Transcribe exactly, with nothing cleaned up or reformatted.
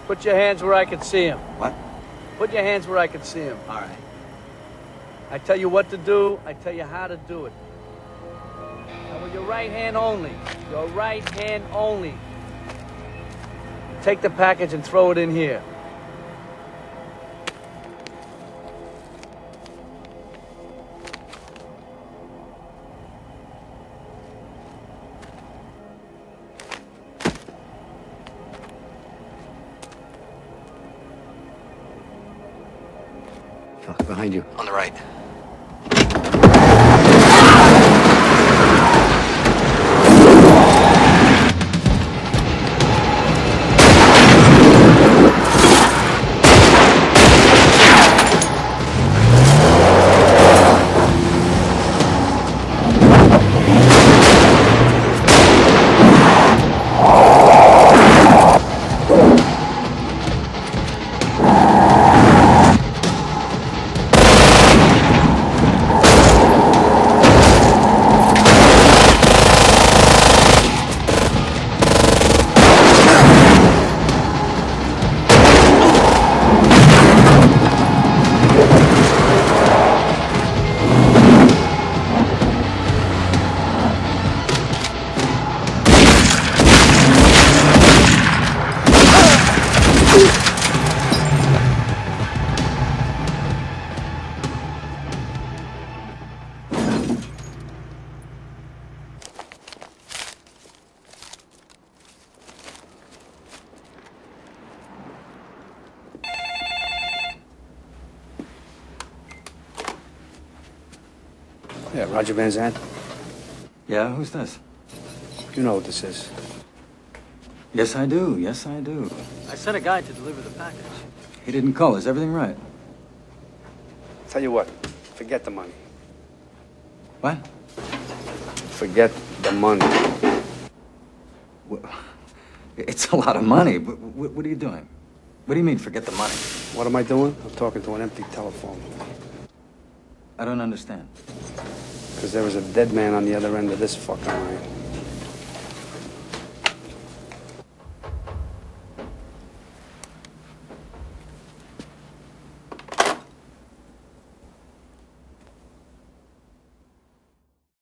Put your hands where I can see him. What? Put your hands where I can see him. All right. I tell you what to do, I tell you how to do it. And with your right hand only, your right hand only. Take the package and throw it in here. Fuck, behind you. On the right. Yeah, Roger Van Zandt. Yeah, who's this? You know what this is. Yes, I do. Yes, I do. I sent a guy to deliver the package. He didn't call. Is everything right? Tell you what, forget the money. What? Forget the money. It's a lot of money. What, what are you doing? What do you mean, forget the money? What am I doing? I'm talking to an empty telephone. I don't understand. Because there was a dead man on the other end of this fucking line.